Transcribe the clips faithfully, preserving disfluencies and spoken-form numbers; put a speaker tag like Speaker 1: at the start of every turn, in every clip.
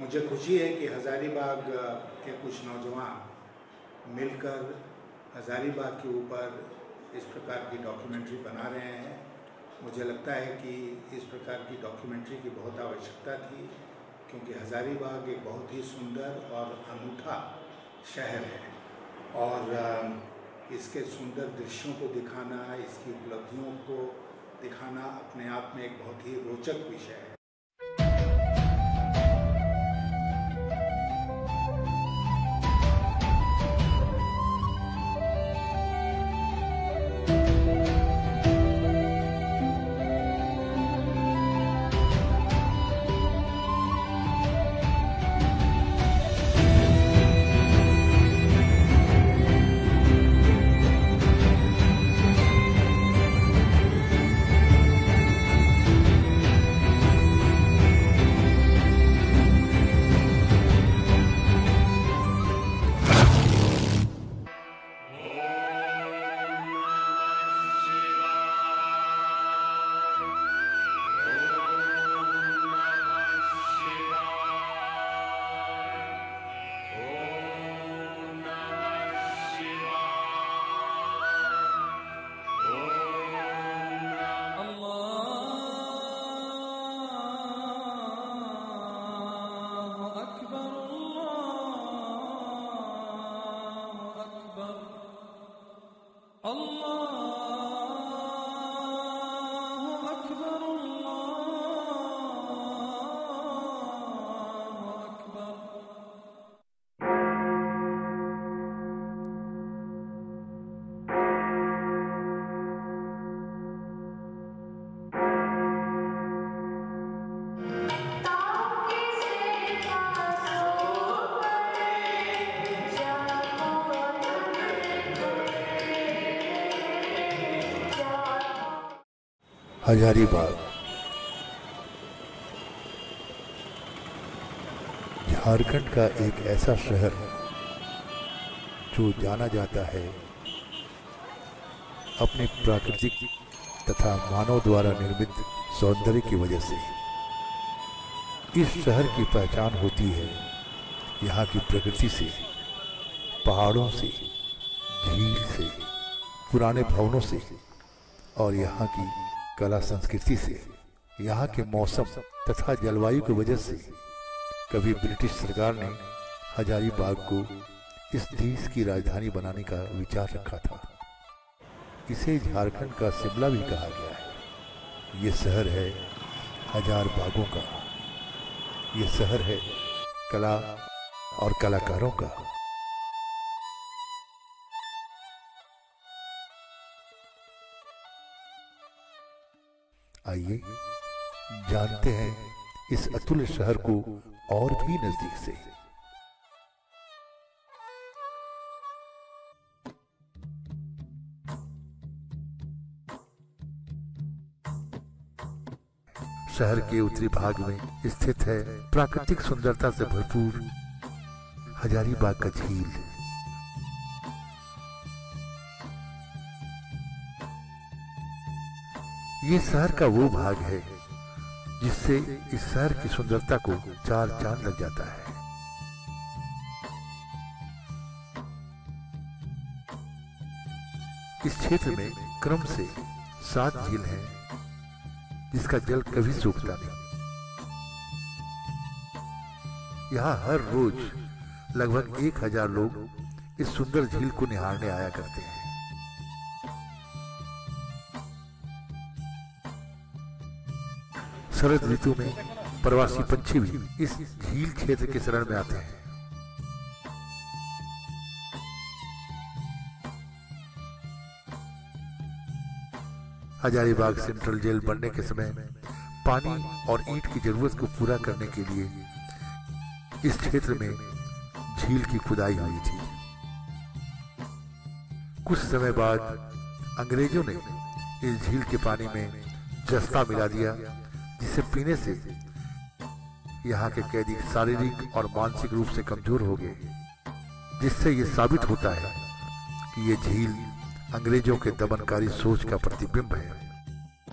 Speaker 1: मुझे खुशी है कि हज़ारीबाग के कुछ नौजवान मिलकर हज़ारीबाग के ऊपर इस प्रकार की डॉक्यूमेंट्री बना रहे हैं। मुझे लगता है कि इस प्रकार की डॉक्यूमेंट्री की बहुत आवश्यकता थी, क्योंकि हज़ारीबाग एक बहुत ही सुंदर और अनूठा शहर है और इसके सुंदर दृश्यों को दिखाना, इसकी उपलब्धियों को दिखाना अपने आप में एक बहुत ही रोचक विषय है।
Speaker 2: हज़ारीबाग झारखंड का एक ऐसा शहर जो जाना जाता है अपने प्राकृतिक तथा मानव द्वारा निर्मित सौंदर्य की वजह से। इस शहर की पहचान होती है यहाँ की प्रकृति से, पहाड़ों से, झील से, पुराने भवनों से और यहाँ की कला संस्कृति से। यहाँ के मौसम तथा जलवायु की वजह से कभी ब्रिटिश सरकार ने हज़ारीबाग को इस देश की राजधानी बनाने का विचार रखा था। इसे झारखंड का शिमला भी कहा गया है। ये शहर है हजार बागों का, ये शहर है कला और कलाकारों का। आइए जानते हैं इस अतुल्य शहर को और भी नजदीक से। शहर के उत्तरी भाग में स्थित है प्राकृतिक सुंदरता से भरपूर हज़ारीबाग का झील। ये शहर का वो भाग है जिससे इस शहर की सुंदरता को चार चांद लग जाता है। इस क्षेत्र में क्रम से सात झील हैं, जिसका जल कभी सूखता नहीं। यहाँ हर रोज लगभग एक हजार लोग इस सुंदर झील को निहारने आया करते हैं। शरद ऋतु में प्रवासी पंछी भी इस झील क्षेत्र के शरण में आते हैं। हज़ारीबाग सेंट्रल जेल बनने के समय पानी और ईंट की जरूरत को पूरा करने के लिए इस क्षेत्र में झील की खुदाई हुई थी। कुछ समय बाद अंग्रेजों ने इस झील के पानी में जस्ता मिला दिया, जिसे पीने से यहाँ के कैदी शारीरिक और मानसिक रूप से कमजोर हो गए, जिससे ये साबित होता है कि ये झील अंग्रेजों के दमनकारी सोच का प्रतिबिंब है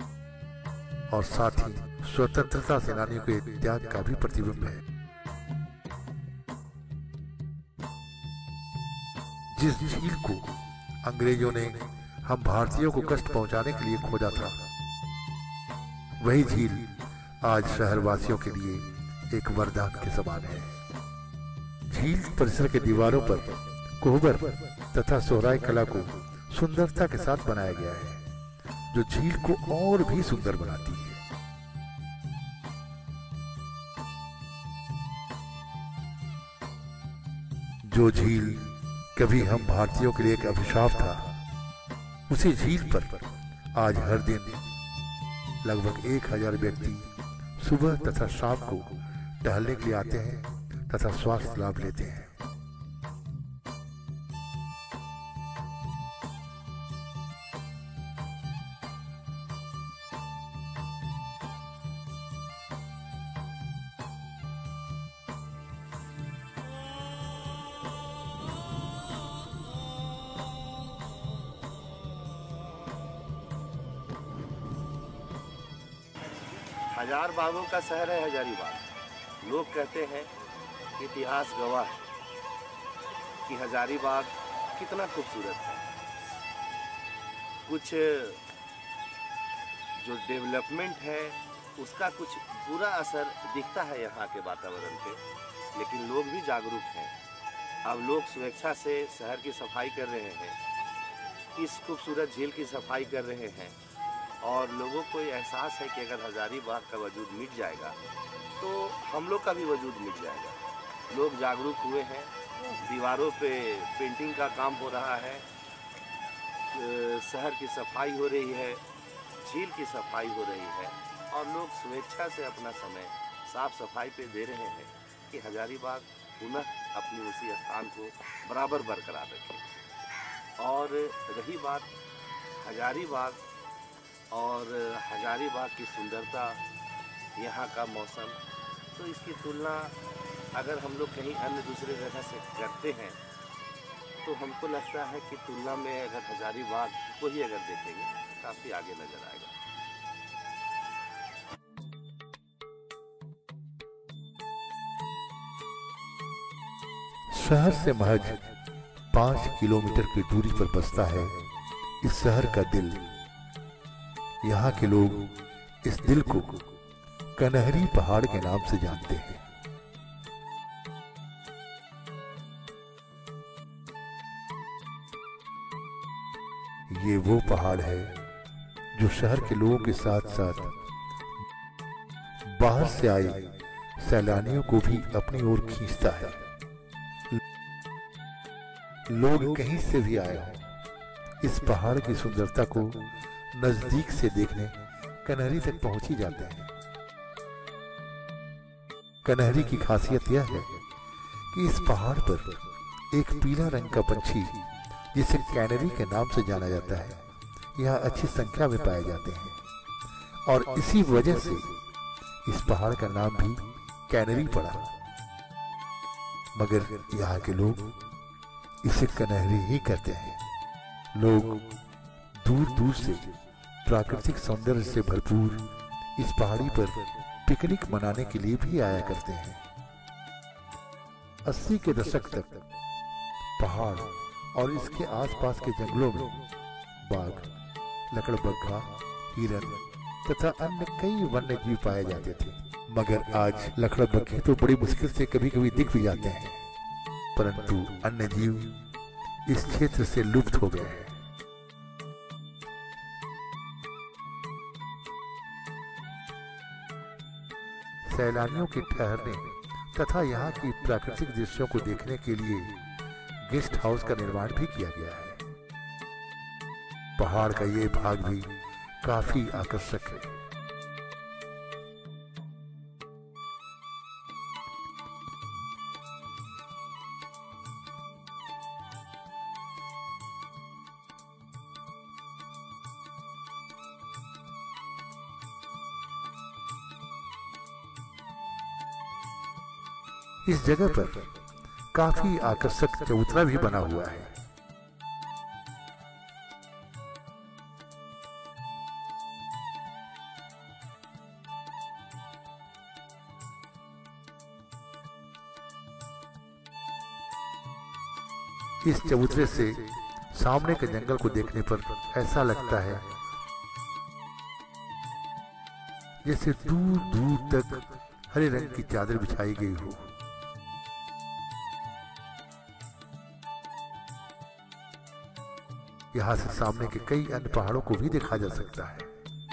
Speaker 2: और साथ ही स्वतंत्रता सेनानियों के त्याग का भी प्रतिबिंब है। जिस झील को अंग्रेजों ने हम भारतीयों को कष्ट पहुंचाने के लिए खोदा था, वही झील आज शहरवासियों के लिए एक वरदान के समान है। झील परिसर के दीवारों पर कोहबर तथा सोहराय कला को सुंदरता के साथ बनाया गया है, जो झील को और भी सुंदर बनाती है। जो झील कभी हम भारतीयों के लिए एक अभिशाप था, उसी झील पर आज हर दिन लगभग एक हजार व्यक्ति सुबह तथा शाम को टहलने के लिए आते हैं तथा स्वास्थ्य लाभ लेते हैं।
Speaker 3: हजार बागों का शहर है हजारीबाग। लोग कहते हैं, इतिहास गवाह है कि हजारीबाग कितना खूबसूरत है। कुछ जो डेवलपमेंट है उसका कुछ बुरा असर दिखता है यहाँ के वातावरण पे, लेकिन लोग भी जागरूक हैं। अब लोग स्वेच्छा से शहर की सफाई कर रहे हैं, इस खूबसूरत झील की सफाई कर रहे हैं, और लोगों को ये एहसास है कि अगर हजारीबाग का वजूद मिट जाएगा तो हम लोग का भी वजूद मिट जाएगा। लोग जागरूक हुए हैं, दीवारों पे पेंटिंग का काम हो रहा है, शहर की सफाई हो रही है, झील की सफाई हो रही है, और लोग स्वेच्छा से अपना समय साफ सफाई पे दे रहे हैं कि हजारीबाग पुनः अपनी उसी स्थान को बराबर बरकरार रखे। और रही बात हजारीबाग और हजारीबाग की सुंदरता, यहाँ का मौसम, तो इसकी तुलना अगर हम लोग कहीं अन्य दूसरे जगह से करते हैं तो हमको लगता है कि तुलना में अगर हजारीबाग को ही अगर देखेंगे तो काफ़ी आगे नजर आएगा।
Speaker 2: शहर से महज पांच किलोमीटर की दूरी पर बसता है इस शहर का दिल। यहाँ के लोग इस दिल को कनहरी पहाड़ के नाम से जानते हैं। ये वो पहाड़ है जो शहर के लोगों के साथ साथ बाहर से आए सैलानियों को भी अपनी ओर खींचता है। लोग कहीं से भी आए हों, इस पहाड़ की सुंदरता को नजदीक से देखने कनहरी तक पहुंच ही जाते हैं। कनहरी की खासियत यह है कि इस पहाड़ पर एक पीला रंग का पंछी, जिसे कैनरी के नाम से जाना जाता है, यहाँ अच्छी संख्या में पाए जाते हैं, और इसी वजह से इस पहाड़ का नाम भी कैनरी पड़ा। मगर यहाँ के लोग इसे कनहरी ही कहते हैं। लोग दूर दूर से प्राकृतिक सौंदर्य से भरपूर इस पहाड़ी पर पिकनिक मनाने के लिए भी आया करते हैं। अस्सी के दशक तक पहाड़ और इसके आसपास के जंगलों में बाघ, लकड़बग्घा, हिरन तथा अन्य कई वन्य जीव पाए जाते थे। मगर आज लकड़बग्घे तो बड़ी मुश्किल से कभी कभी दिख भी जाते हैं, परंतु अन्य जीव इस क्षेत्र से लुप्त हो गए हैं। सैलानियों के ठहरने तथा यहाँ की प्राकृतिक दृश्यों को देखने के लिए गेस्ट हाउस का निर्माण भी किया गया है। पहाड़ का ये भाग भी काफी आकर्षक है। इस जगह पर काफी आकर्षक चबूतरा भी बना हुआ है। इस चबूतरे से सामने के जंगल को देखने पर ऐसा लगता है जैसे दूर दूर तक हरे रंग की चादर बिछाई गई हो। यहां से सामने के कई अन्य पहाड़ों को भी देखा जा सकता है।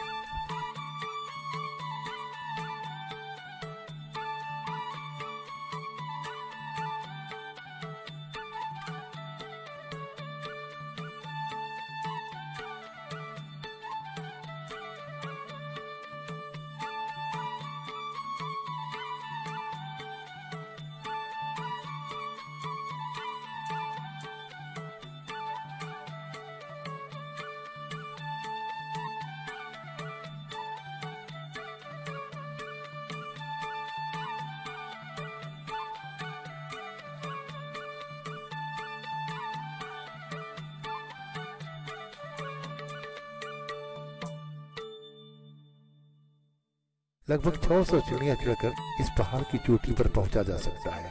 Speaker 2: लगभग छह सौ सीढ़ियां चढ़कर इस पहाड़ की चोटी पर पहुंचा जा सकता है।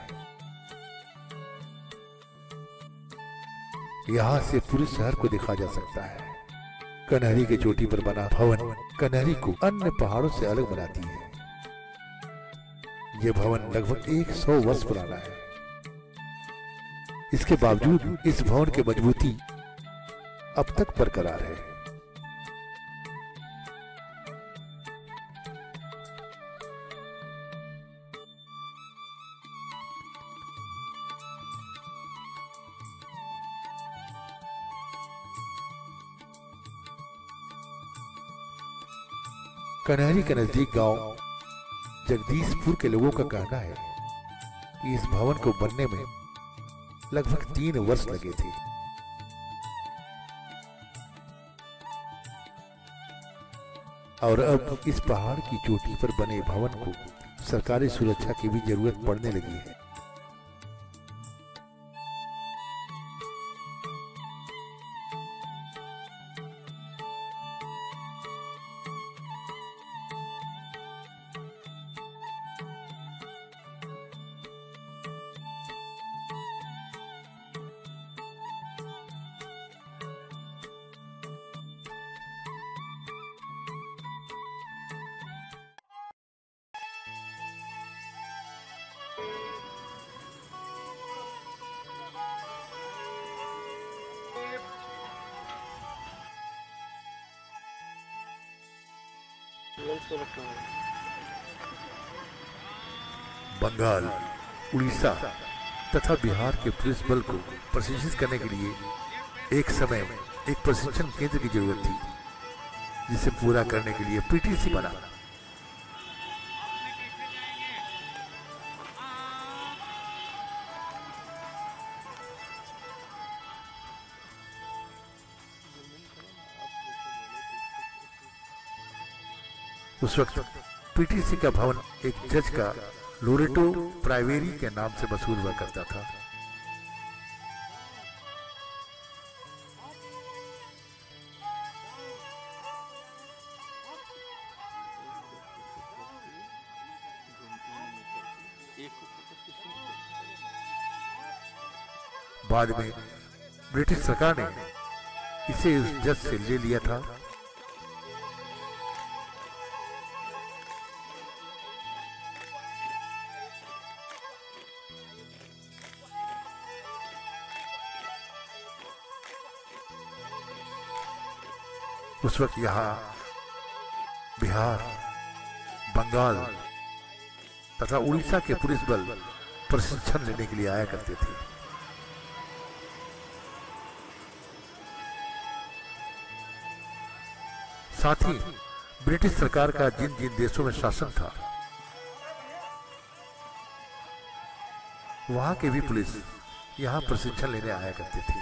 Speaker 2: यहां से पूरे शहर को देखा जा सकता है। कन्हरी के चोटी पर बना भवन कन्हरी को अन्य पहाड़ों से अलग बनाती है। यह भवन लगभग सौ वर्ष पुराना है। इसके बावजूद इस भवन की मजबूती अब तक बरकरार है। कन्हरी के नजदीक गांव जगदीशपुर के लोगों का कहना है कि इस भवन को बनने में लगभग तीन वर्ष लगे थे। और अब इस पहाड़ की चोटी पर बने भवन को सरकारी सुरक्षा की भी जरूरत पड़ने लगी है। बंगाल, उड़ीसा तथा बिहार के पुलिस बल को प्रशिक्षित करने के लिए एक समय में एक प्रशिक्षण केंद्र की जरूरत थी, जिसे पूरा करने के लिए पीटीसी बना। उस वक्त पीटीसी का भवन एक जज का लोरेटो प्राइवेरी के नाम से मशहूर हुआ करता था। बाद में ब्रिटिश सरकार ने इसे उस जज से ले लिया था। उस वक्त यहाँ बिहार, बंगाल तथा उड़ीसा के पुलिस बल प्रशिक्षण लेने के लिए आया करते थे। साथ ही ब्रिटिश सरकार का जिन जिन देशों में शासन था, वहां के भी पुलिस यहाँ प्रशिक्षण लेने आया करते थे।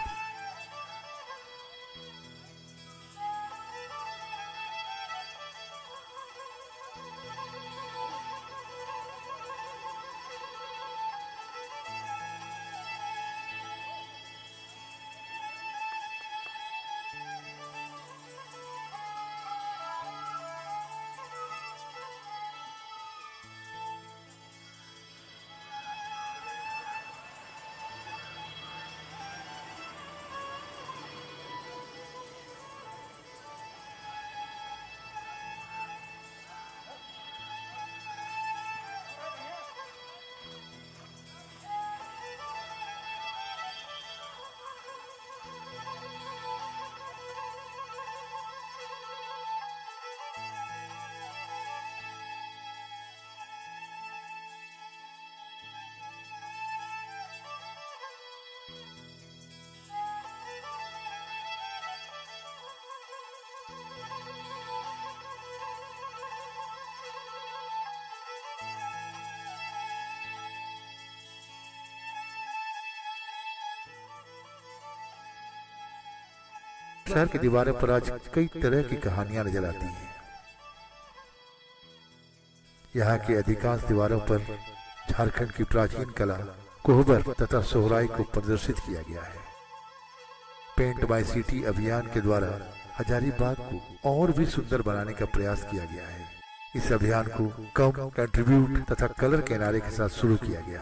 Speaker 2: शहर की दीवारों पर आज कई तरह की कहानियां नजर आती हैं। यहाँ की अधिकांश दीवारों पर झारखंड की प्राचीन कला कोहबर तथा सोहराई को प्रदर्शित किया गया है। पेंट बाय सिटी अभियान के द्वारा हजारीबाग को और भी सुंदर बनाने का प्रयास किया गया है। इस अभियान को कम, कंट्रीब्यूट तथा कलर के नारे के साथ शुरू किया गया,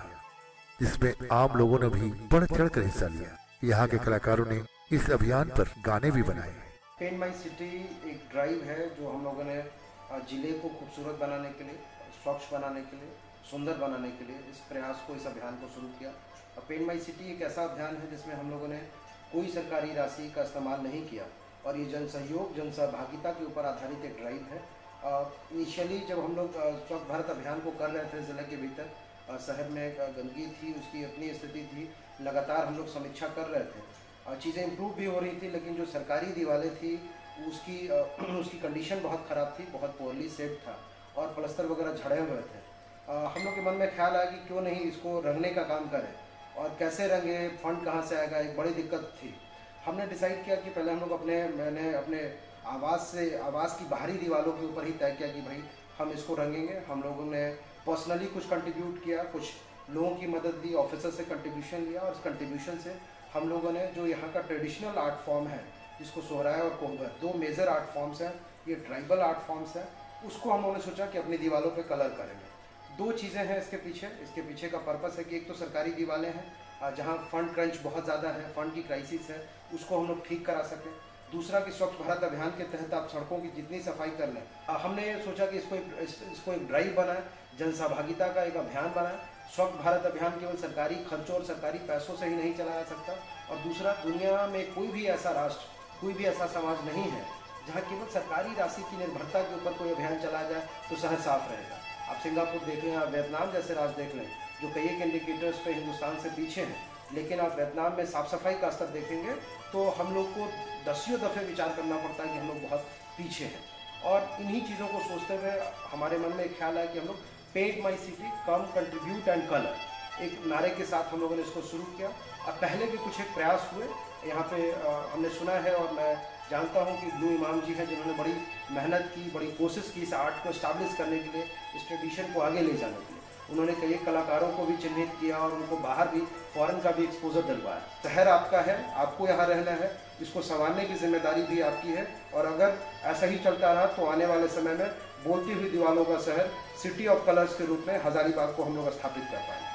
Speaker 2: जिसमें आम लोगों ने भी बढ़ चढ़ कर हिस्सा लिया। यहाँ के कलाकारों ने इस अभियान पर गाने भी बनाए।
Speaker 4: पेंट बाय सिटी एक ड्राइव है जो हम लोगों ने जिले को खूबसूरत बनाने के लिए, स्वच्छ बनाने के लिए, सुंदर बनाने के लिए इस प्रयास को, इस अभियान को शुरू किया। पेंट बाय सिटी एक ऐसा अभियान है जिसमें हम लोगों ने कोई सरकारी राशि का इस्तेमाल नहीं किया और ये जन सहयोग, जन सहभागिता के ऊपर आधारित एक ड्राइव है। इनिशियली जब हम लोग स्वच्छ भारत अभियान को कर रहे थे ज़िले के भीतर, शहर में गंदगी थी, उसकी अपनी स्थिति थी, लगातार हम लोग समीक्षा कर रहे थे, चीज़ें इम्प्रूव भी हो रही थी, लेकिन जो सरकारी दीवारें थी उसकी उसकी कंडीशन बहुत ख़राब थी, बहुत पोअरली सेट था और प्लस्तर वगैरह झड़े हुए थे। हम लोग के मन में ख्याल आया कि क्यों नहीं इसको रंगने का काम करें और कैसे रंगे, फंड कहाँ से आएगा, एक बड़ी दिक्कत थी। हमने डिसाइड किया कि पहले हम लोग अपने मैंने अपने आवास से आवास की बाहरी दीवारों के ऊपर ही तय किया कि भाई हम इसको रंगेंगे। हम लोगों ने पर्सनली कुछ कंट्रीब्यूट किया, कुछ लोगों की मदद ली, ऑफिसर से कंट्रीब्यूशन लिया और उस कंट्रीब्यूशन से हम लोगों ने जो यहाँ का ट्रेडिशनल आर्ट फॉर्म है, जिसको सोहराय और कोहबर, दो मेजर आर्ट फॉर्म्स हैं, ये ट्राइबल आर्ट फॉर्म्स हैं, उसको हम लोगों ने सोचा कि अपनी दीवारों पे कलर करेंगे। दो चीज़ें हैं इसके पीछे। इसके पीछे का पर्पस है कि एक तो सरकारी दीवारें हैं जहाँ फंड क्रंच बहुत ज़्यादा है, फंड की क्राइसिस है, उसको हम लोग ठीक करा सकें। दूसरा कि स्वच्छ भारत अभियान के तहत आप सड़कों की जितनी सफाई कर लें, हमने सोचा कि इसको एक, इसको एक ड्राइव बनाए, जन सहभागिता का एक अभियान बनाए। स्वच्छ भारत अभियान केवल सरकारी खर्चों और सरकारी पैसों से ही नहीं चलाया सकता। और दूसरा, दुनिया में कोई भी ऐसा राष्ट्र, कोई भी ऐसा समाज नहीं है जहाँ केवल सरकारी राशि की निर्भरता के ऊपर कोई अभियान चलाया जाए तो शहर साफ रहेगा। आप सिंगापुर देख लें, आप वियतनाम जैसे राज्य देख लें जो कई एक इंडिकेटर्स पे हिंदुस्तान से पीछे हैं, लेकिन आप वियतनाम में साफ़ सफाई का स्तर देखेंगे तो हम लोग को दसियों दफ़े विचार करना पड़ता है कि हम लोग बहुत पीछे हैं। और इन्हीं चीज़ों को सोचते हुए हमारे मन में एक ख्याल है कि हम लोग paint my city, come, contribute and colour, एक नारे के साथ हम लोगों ने इसको शुरू किया। अब पहले भी कुछ एक प्रयास हुए यहाँ पे हमने सुना है और मैं जानता हूँ कि ब्लू इमाम जी हैं जिन्होंने बड़ी मेहनत की, बड़ी कोशिश की इस आर्ट को इस्टाब्लिश करने के लिए, इस ट्रेडिशन को आगे ले जाने के लिए। उन्होंने कई कलाकारों को भी चिन्हित किया और उनको बाहर भी, फॉरेन का भी एक्सपोजर दिलवाया। शहर आपका है, आपको यहाँ रहना है, इसको संवारने की जिम्मेदारी भी आपकी है। और अगर ऐसा ही चलता रहा तो आने वाले समय में बोलती हुई दीवारों का शहर, सिटी ऑफ कलर्स के रूप में हजारीबाग को हम लोग स्थापित कर पाएंगे।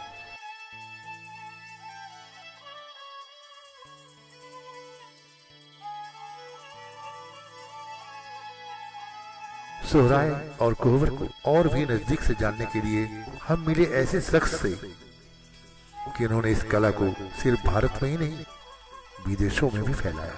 Speaker 2: सोहराय और कोहबर को और भी नजदीक से जानने के लिए हम मिले ऐसे शख्स से कि उन्होंने इस कला को सिर्फ भारत में ही नहीं, विदेशों में भी फैलाया।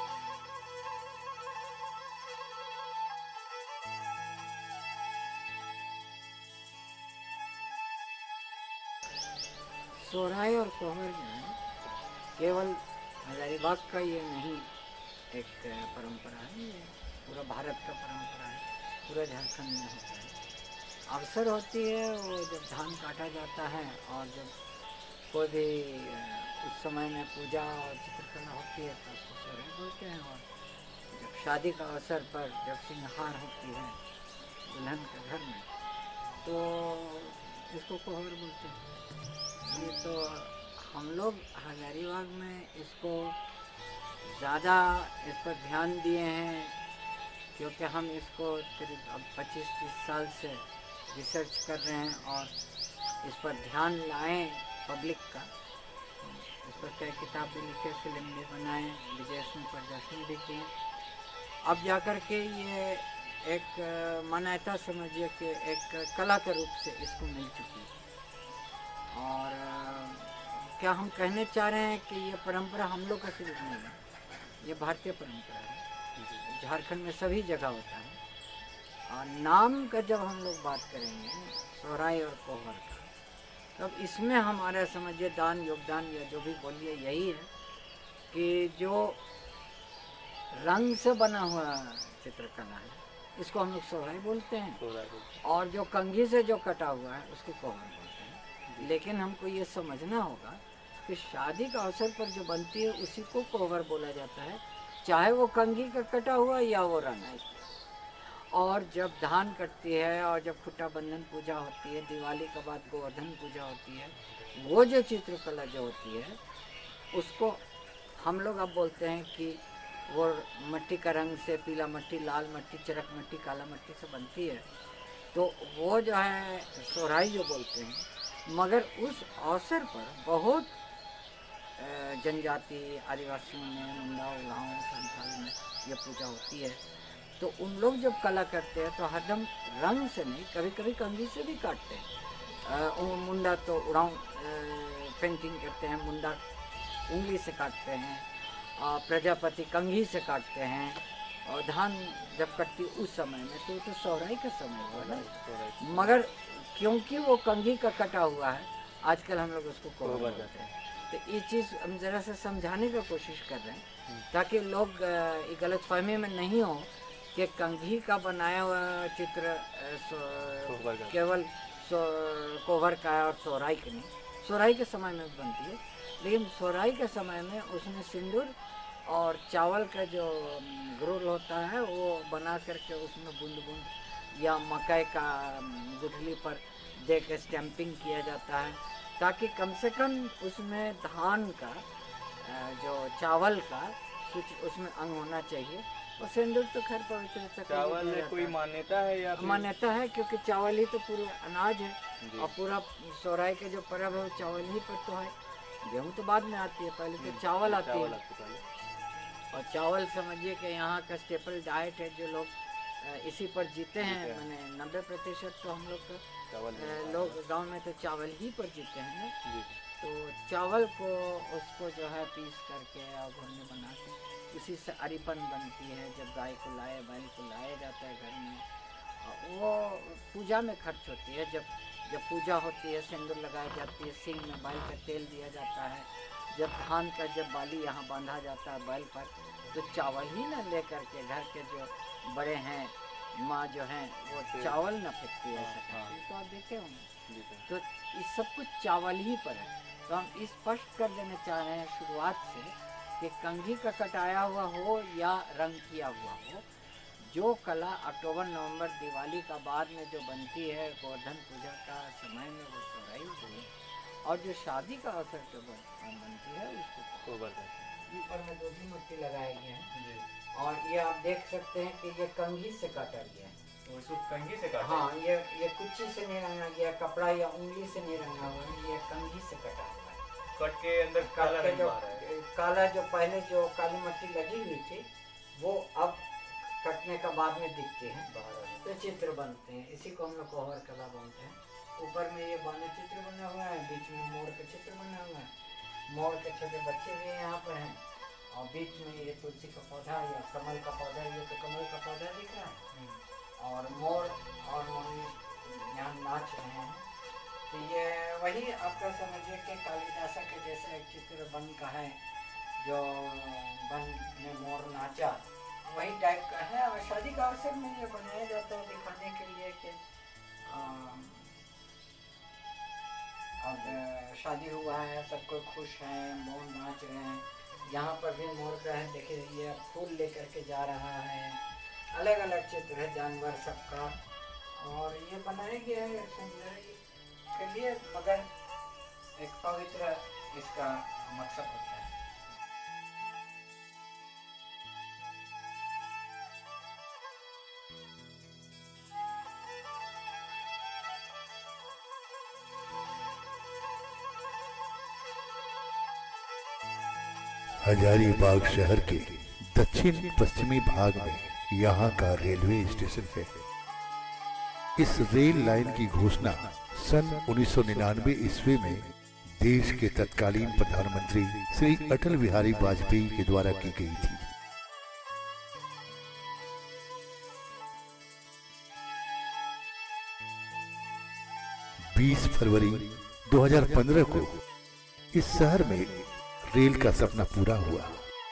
Speaker 5: सोहराय और कोहबर जो है केवल हजारीबाग का ये नहीं एक परंपरा है, ये पूरा भारत का परंपरा है, पूरा झारखंड में होता है। अवसर होती है वो जब धान काटा जाता है और जब कोई भी उस समय में पूजा और चित्रकला होती है तो उसको सोहराय बोलते हैं। और जब शादी का अवसर पर जब सिंगार होती है दुल्हन के घर में तो इसको कोहबर बोलते हैं। ये तो हम लोग हजारीबाग में इसको ज़्यादा इस पर ध्यान दिए हैं क्योंकि हम इसको करीब अब पच्चीस तीस साल से रिसर्च कर रहे हैं और इस पर ध्यान लाएं पब्लिक का। इस पर कई किताब भी लिखे, फिल्म भी बनाए, विदेश में प्रदर्शन भी किए। अब जाकर के ये एक मान्यता समझिए कि एक कला के रूप से इसको मिल चुकी है। और क्या हम कहने चाह रहे हैं कि ये परंपरा हम लोग का सिर्फ नहीं है, ये भारतीय परंपरा है, झारखंड में सभी जगह होता है। और नाम का जब हम लोग बात करेंगे सोहराय और कोहबर का, तब इसमें हमारा समझिए दान, योगदान या जो भी बोलिए यही है कि जो रंग से बना हुआ चित्रकला है इसको हम लोग सोहराय बोलते हैं, और जो कंघी से जो कटा हुआ है उसको कोहबर बोलते हैं। लेकिन हमको ये समझना होगा कि शादी का अवसर पर जो बनती है उसी को कोहबर बोला जाता है चाहे वो कंघी का कटा हुआ या वो रंगाई। और जब धान कटती है और जब खुट्टा बंधन पूजा होती है, दिवाली के बाद गोवर्धन पूजा होती है, वो जो चित्रकला जो होती है उसको हम लोग अब बोलते हैं कि वो मिट्टी का रंग से, पीला मिट्टी, लाल मिट्टी, चरक मिट्टी, काला मिट्टी से बनती है। तो वो जो है सोहराई जो बोलते हैं। मगर उस अवसर पर बहुत जनजाति आदिवासियों में, मुंडा, उरांव, संथाल में ये पूजा होती है। तो उन लोग जब कला करते हैं तो हरदम रंग से नहीं, कभी कभी कंघी से भी काटते हैं। मुंडा तो उड़ाऊ पेंटिंग करते हैं, मुंडा उंगली से काटते हैं, प्रजापति कंघी से काटते हैं। और धान जब कटती उस समय में तो तो सोहराई का समय हुआ ना। मगर क्योंकि वो कंघी का कटा हुआ है, आजकल हम लोग उसको कोहबर कहते हैं। तो ये चीज़ हम ज़रा से समझाने का कोशिश कर रहे हैं ताकि लोग गलत फहमी में नहीं हो कि कंघी का बनाया हुआ चित्र केवल कोहबर का है और सोहराई का नहीं। सोहराई के समय में बनती है, लेकिन सोहराई के समय में उसमें सिंदूर और चावल का जो गुरुल होता है वो बना करके उसमें बूंद बूंद या मकई का गुठली पर दे के स्टैंपिंग किया जाता है, ताकि कम से कम उसमें धान का जो चावल का कुछ उसमें अंग होना चाहिए। और सिंदूर तो खैर पवित्र
Speaker 6: चावल में कोई मान्यता है या
Speaker 5: मान्यता है, क्योंकि चावल ही तो पूरा अनाज है और पूरा सोहराई के जो पर्व है वो चावल ही पर तो है। गेहूँ तो बाद में आती है, पहले तो चावल आती है। और चावल समझिए कि यहाँ का स्टेपल डाइट है, जो लोग इसी पर जीते हैं। मैंने नब्बे प्रतिशत तो हम लोग का लोग गांव में तो चावल ही पर जीते हैं ना। तो चावल को उसको जो है पीस करके और घर में बना के उसी से अरिपन बनती है। जब गाय को लाए, बैल को लाया जाता है घर में, वो पूजा में खर्च होती है। जब जब पूजा होती है, सिंदूर लगाई जाती है, सींग में बैल का तेल दिया जाता है। जब धान का जब बाली यहाँ बांधा जाता है बैल पर, तो चावल ही ना ले करके घर के जो बड़े हैं, माँ जो हैं, वो चावल ना फेंकती है ऐसा। तो आप देखे होंगे, तो इस सब कुछ चावल ही पर है। तो हम स्पष्ट कर देना चाह रहे हैं शुरुआत से कि कंघी का कटाया हुआ हो या रंग किया हुआ हो, जो कला अक्टूबर नवंबर दिवाली का बाद में जो बनती है, गोवर्धन पूजा का समय में वो सोहराई हुई, और जो शादी का अवसर जो बनती है उसको कोहबर कहते हैं। ऊपर में दो भी मिट्टी लगाए गए हैं और ये आप देख सकते हैं कि ये कंघी से काटा गया है।
Speaker 6: तो इसको कंघी से काटा?
Speaker 5: हाँ, ये ये कुच्ची से नहीं रंगा गया, कपड़ा या उंगली से नहीं रंगा हुआ है, ये कंघी से कटा हुआ है।
Speaker 6: कट के अंदर काला रंग आ रहा है।
Speaker 5: काला जो पहले जो काली मिट्टी लगी हुई थी वो अब कटने का बाद में दिखते हैं, तो चित्र बनते हैं। इसी को हम लोग कोहबर कला बोलते हैं। ऊपर में ये बाने चित्र बना हुआ है, बीच में मोर का चित्र बना हुआ है, मोर के छोटे बच्चे भी यहाँ पर हैं, और बीच में ये तुलसी का पौधा या कमल का पौधा, ये तो कमल का पौधा दिख रहा है, और मोर और मोरनी यहाँ नाच रहे हैं। तो ये वही आपका समझिए कि कालिदास के जैसा एक चित्र बन का है, जो बन में मोर नाचा, वही टाइप का है। और शादी का अवसर में ये बनाया जाता है दिखाने के लिए कि अब शादी हुआ है, सब कोई खुश हैं, मोर नाच रहे हैं। यहाँ पर भी मोर का है, देखिए ये फूल लेकर के जा रहा है। अलग अलग चित्र है जानवर सबका, और ये बनाया गया है सुंदरी के लिए, मगर एक पवित्र इसका मकसद होता है।
Speaker 2: हजारीबाग शहर के दक्षिण पश्चिमी भाग में यहाँ का रेलवे स्टेशन है। इस रेल लाइन की घोषणा सन उन्नीस सौ निन्यानवे ईस्वी में देश के तत्कालीन प्रधानमंत्री श्री अटल बिहारी वाजपेयी के द्वारा की गई थी। बीस फरवरी दो हज़ार पंद्रह को इस शहर में रेल का सपना पूरा हुआ।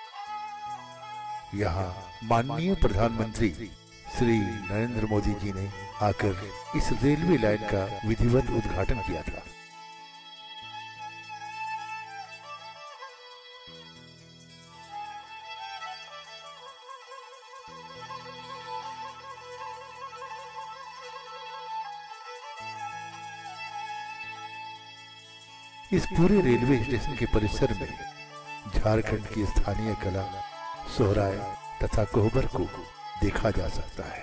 Speaker 2: यहाँ माननीय प्रधानमंत्री श्री नरेंद्र मोदी जी ने आकर इस रेलवे लाइन का विधिवत उद्घाटन किया था। इस पूरे रेलवे स्टेशन के परिसर में झारखंड की स्थानीय कला सोहराय तथा कोहबर को देखा जा सकता है।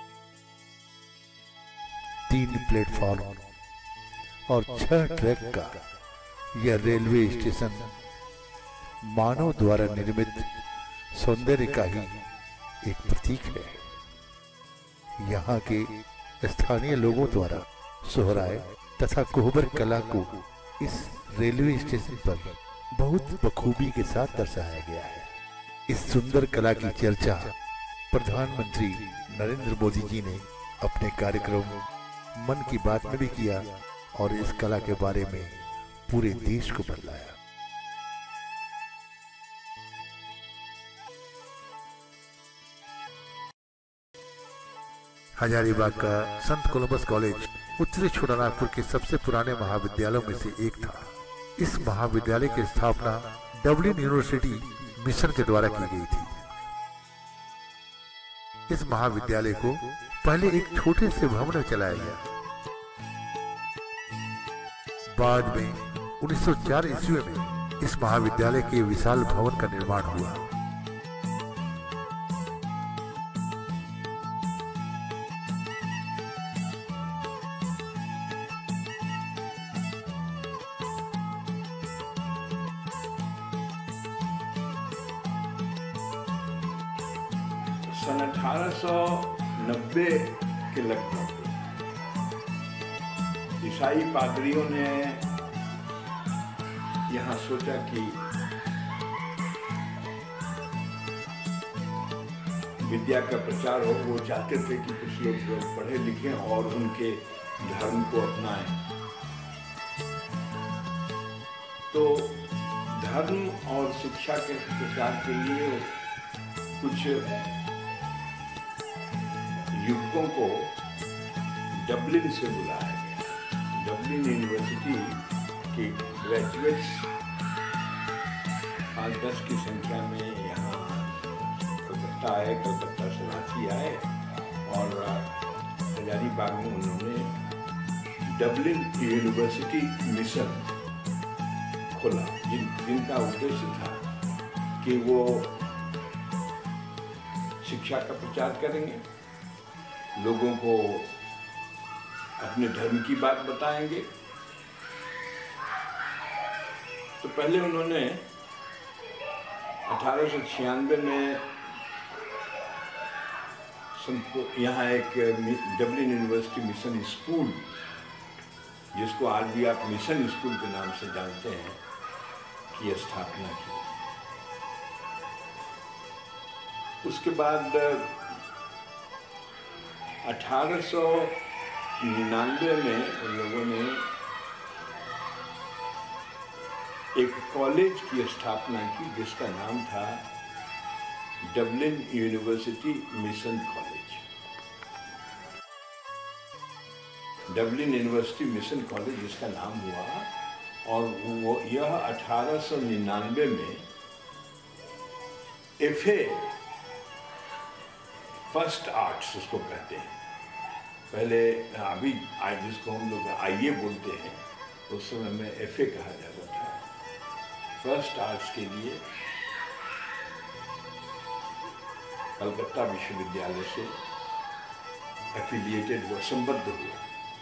Speaker 2: तीन प्लेटफॉर्म और छह ट्रैक का यह रेलवे स्टेशन मानव द्वारा निर्मित सौंदर्य का ही एक प्रतीक है। यहाँ के स्थानीय लोगों द्वारा सोहराय तथा कोहबर कला को इस रेलवे स्टेशन पर बहुत बखूबी के साथ दर्शाया गया है। इस सुंदर कला की चर्चा प्रधानमंत्री नरेंद्र मोदी जी ने अपने कार्यक्रम मन की बात में भी किया और इस कला के बारे में पूरे देश को बतलाया। हजारीबाग का संत कोलंबस कॉलेज उत्तरी छोटानागपुर के सबसे पुराने महाविद्यालयों में से एक था। इस महाविद्यालय की स्थापना डबलिन यूनिवर्सिटी मिशन के द्वारा की गई थी। इस महाविद्यालय को पहले एक छोटे से भवन में चलाया गया। बाद में उन्नीस सौ चार ईस्वी में इस महाविद्यालय के विशाल भवन का निर्माण हुआ।
Speaker 7: सन अठारह सौ नब्बे के लगभग ईसाई पादरियों ने यहाँ सोचा कि विद्या का प्रचार हो। वो चाहते थे कि कुछ लोग पढ़े लिखें और उनके धर्म को अपनाएं। तो धर्म और शिक्षा के प्रचार के लिए कुछ युवकों को डबलिन से बुलाया गया। डबलिन यूनिवर्सिटी के ग्रेजुएट्स पाँच दस की संख्या में यहाँ कलकत्ता आए, कलकत्ता से रांची आए और हजारीबाग में उन्होंने डबलिन यूनिवर्सिटी मिशन खोला, जिन जिनका उद्देश्य था कि वो शिक्षा का प्रचार करेंगे, लोगों को अपने धर्म की बात बताएंगे। तो पहले उन्होंने अठारह सौ छियानवे में यहाँ एक डबलिन यूनिवर्सिटी मिशन स्कूल, जिसको आज भी आप मिशन स्कूल के नाम से जानते हैं, की स्थापना की। उसके बाद अठारह सौ निन्यानवे में उन लोगों ने एक कॉलेज की स्थापना की जिसका नाम था Dublin University Mission College. Dublin University Mission College इसका नाम हुआ और वो यह अठारह सौ निन्यानवे में एफ ए फर्स्ट आर्ट्स उसको कहते हैं। पहले अभी आज जिसको हम लोग आई ए बोलते हैं, उस समय में एफ ए कहा जाता था। फर्स्ट आर्ट्स के लिए कलकत्ता विश्वविद्यालय से एफिलिएटेड हुआ, संबद्ध हुआ।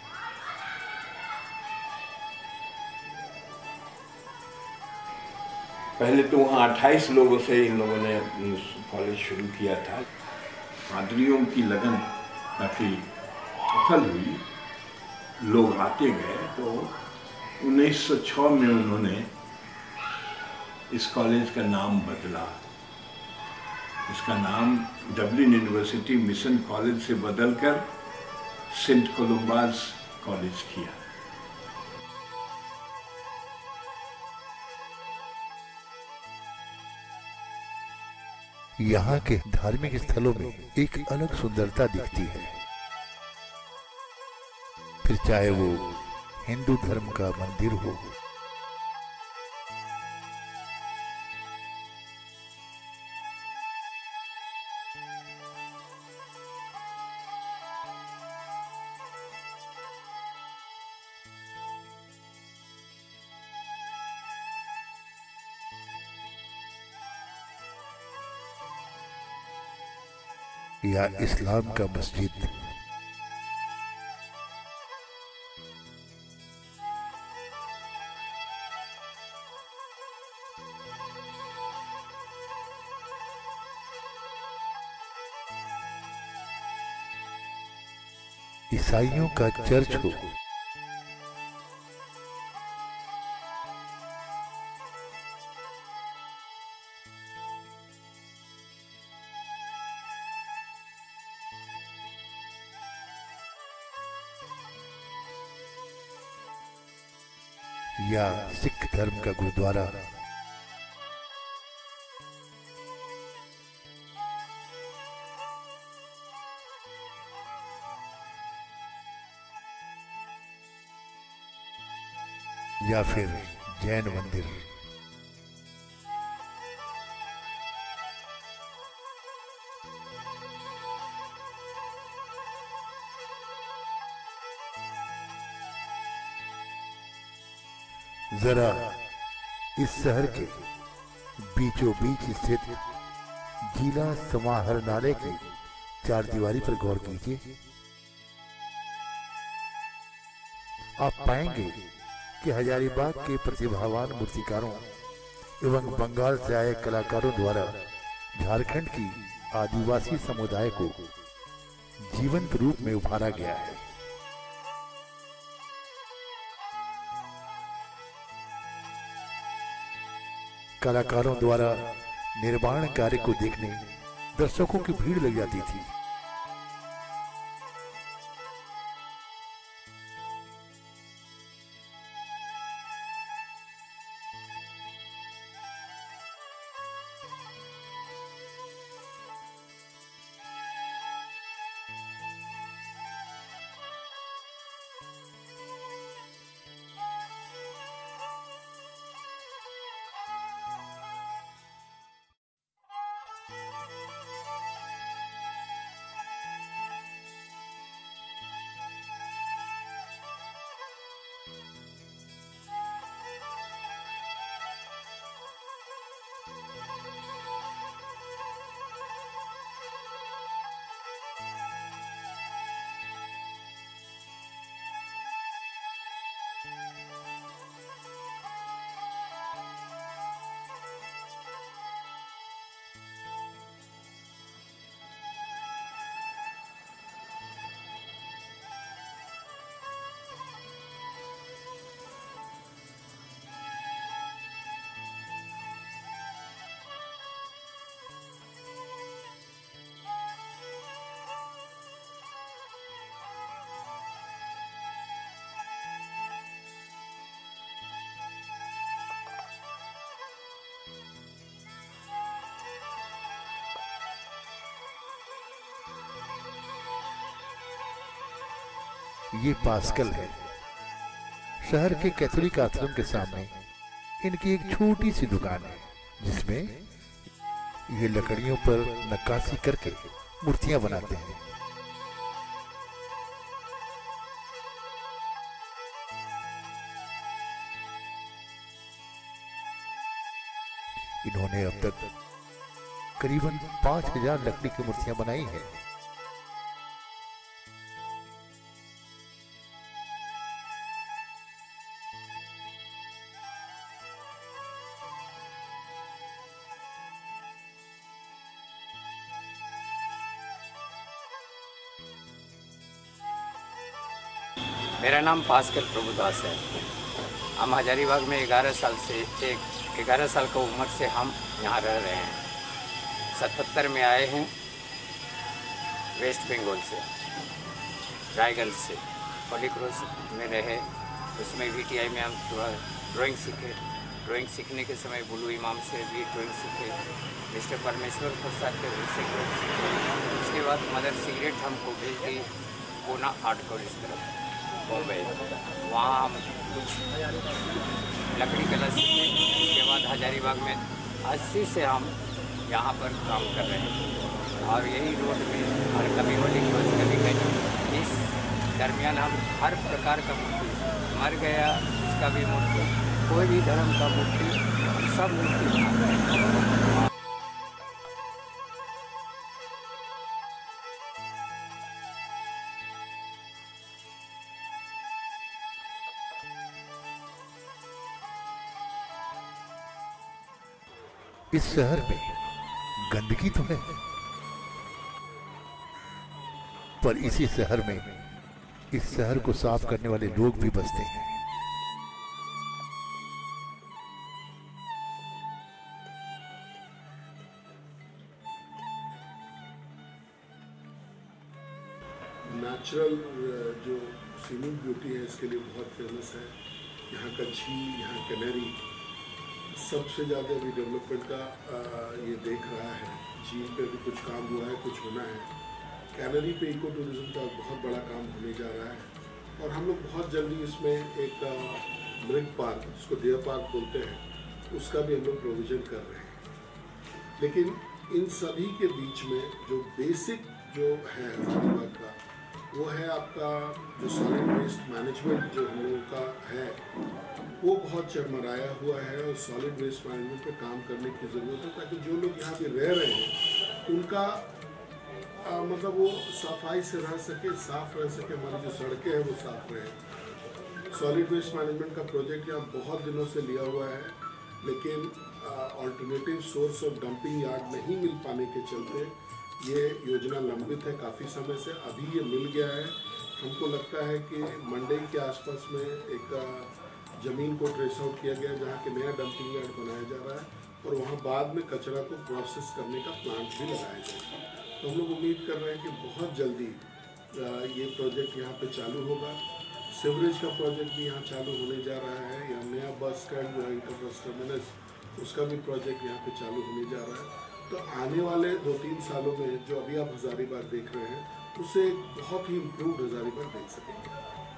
Speaker 7: पहले तो वहाँ अट्ठाईस लोगों से इन लोगों ने कॉलेज शुरू किया था। पादरियों की लगन काफ़ी सफल हुई, लोग आते गए। तो उन्नीस सौ छह में उन्होंने इस कॉलेज का नाम बदला। इसका नाम डबलिन यूनिवर्सिटी मिशन कॉलेज से बदलकर सेंट कोलंबस कॉलेज किया।
Speaker 2: यहाँ के धार्मिक स्थलों में एक अलग सुंदरता दिखती है, फिर चाहे वो हिंदू धर्म का मंदिर हो, या इस्लाम का मस्जिद। ईसाइयों का चर्च हो, या सिख धर्म का गुरुद्वारा, या फिर जैन मंदिर। जरा इस शहर के बीचों बीच स्थित गीला समाहरणालय की चार दीवारी पर गौर कीजिए। आप पाएंगे कि हजारीबाग के प्रतिभावान मूर्तिकारों एवं बंगाल से आए कलाकारों द्वारा झारखंड की आदिवासी समुदाय को जीवंत रूप में उभारा गया है। कलाकारों द्वारा निर्माण कार्य को देखने दर्शकों की भीड़ लग जाती थी। ये पास्कल है। शहर के कैथोलिक आश्रम के सामने इनकी एक छोटी सी दुकान है जिसमें ये लकड़ियों पर नक्काशी करके मूर्तियां बनाते हैं। इन्होंने अब तक करीबन पांच हजार लकड़ी की मूर्तियां बनाई हैं।
Speaker 5: मेरा नाम पास्कल प्रभुदास है। हम हजारीबाग में ग्यारह साल से एक ग्यारह साल का उम्र से हम यहाँ रह रहे हैं। सतहत्तर में आए हैं वेस्ट बंगाल से, रायगंज से। होली क्रॉस में रहे, उसमें वी टी आई में हम ड्राइंग सीखे। ड्राइंग सीखने के समय बुलू इमाम से भी ड्राइंग सीखे, मिस्टर परमेश्वर प्रसाद के उससे ड्राइंग सीखे। उसके बाद मदर सिगरेट हमको भेज दी पूना आर्ट कॉलेज तरफ बॉम्बे। वहाँ हम कुछ लकड़ी कला सीखे। उसके बाद हजारीबाग में अस्सी से हम यहाँ पर काम कर रहे हैं और यही रोड में हर कभी होली क्रॉस कभी कहीं इस दरमियान हम हर प्रकार का मूर्ति, मर गया उसका भी मूर्ति, कोई भी धर्म का मूर्ति, सब मूर्ति बनाते हैं।
Speaker 2: इस शहर में गंदगी तो है, पर इसी शहर में इस शहर को साफ करने वाले लोग भी बसते हैं।
Speaker 8: नेचुरल जो सीनिक ब्यूटी है इसके लिए बहुत फेमस है। यहाँ का झील, यहाँ कैनरी सबसे ज़्यादा अभी डेवलपमेंट का ये देख रहा है। झील पे भी कुछ काम हुआ है, कुछ होना है। कैनरी पे इको टूरिज्म का बहुत बड़ा काम होने जा रहा है और हम लोग बहुत जल्दी इसमें एक मृग पार्क, जिसको डियर पार्क बोलते हैं, उसका भी हम लोग प्रोविज़न कर रहे हैं। लेकिन इन सभी के बीच में जो बेसिक जो है हजारीबाग का, वो है आपका जो सॉलिड वेस्ट मैनेजमेंट जो हम लोगों का है, वो बहुत चरमराया हुआ है और सॉलिड वेस्ट मैनेजमेंट पे काम करने की ज़रूरत है, ताकि जो लोग यहाँ पे रह रहे हैं उनका आ, मतलब वो सफाई से रह सके, साफ रह सके, हमारी जो सड़कें हैं वो साफ रहे। सॉलिड वेस्ट मैनेजमेंट का प्रोजेक्ट यहाँ बहुत दिनों से लिया हुआ है, लेकिन alternative source of dumping yard नहीं मिल पाने के चलते ये योजना लंबित है काफ़ी समय से। अभी ये मिल गया है। हमको लगता है कि मंडई के आसपास में एक ज़मीन को ट्रेस आउट किया गया जहाँ के नया डंपिंग यार्ड बनाया जा रहा है और वहाँ बाद में कचरा को प्रोसेस करने का प्लांट भी लगाया जाएगा। तो हम लोग उम्मीद कर रहे हैं कि बहुत जल्दी ये प्रोजेक्ट यहाँ पे चालू होगा। सीवरेज का प्रोजेक्ट भी यहाँ चालू होने जा रहा है। यहाँ नया बस स्टैंड जो है इंटरबस टर्मिनस, उसका भी प्रोजेक्ट यहाँ पे चालू होने जा रहा है। तो आने वाले दो तीन सालों में जो अभी आप हजारीबाग देख रहे हैं, उससे बहुत ही इम्प्रूव्ड हजारीबाग देख सकेंगे।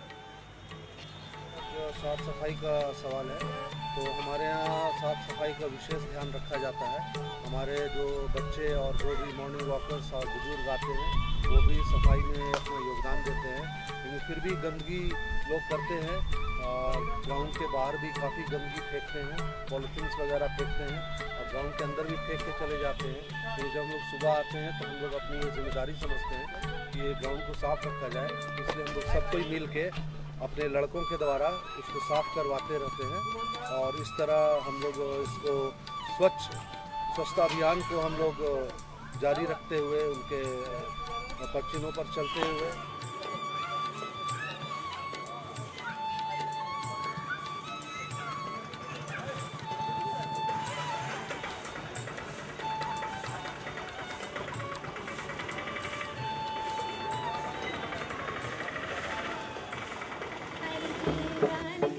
Speaker 9: जो साफ़ सफाई का सवाल है, तो हमारे यहाँ साफ़ सफाई का विशेष ध्यान रखा जाता है। हमारे जो बच्चे और जो भी मॉर्निंग वॉकर्स और बुजुर्ग आते हैं, वो भी सफाई में अपना योगदान देते हैं। लेकिन फिर भी गंदगी लोग करते हैं और ग्राउंड के बाहर भी काफ़ी गंदगी फेंकते हैं, पॉलीथीन्स वगैरह फेंकते हैं और ग्राउंड के अंदर भी फेंक के चले जाते हैं। तो जब हम लोग सुबह आते हैं तो हम लोग अपनी ये जिम्मेदारी समझते हैं कि ये ग्राउंड को साफ़ रखा जाए, इसलिए हम लोग सब कोई मिल के अपने लड़कों के द्वारा उसको साफ़ करवाते रहते हैं और इस तरह हम लोग इसको स्वच्छ स्वच्छता अभियान को हम लोग जारी रखते हुए उनके पक्षियों पर चलते हुए
Speaker 10: Bye.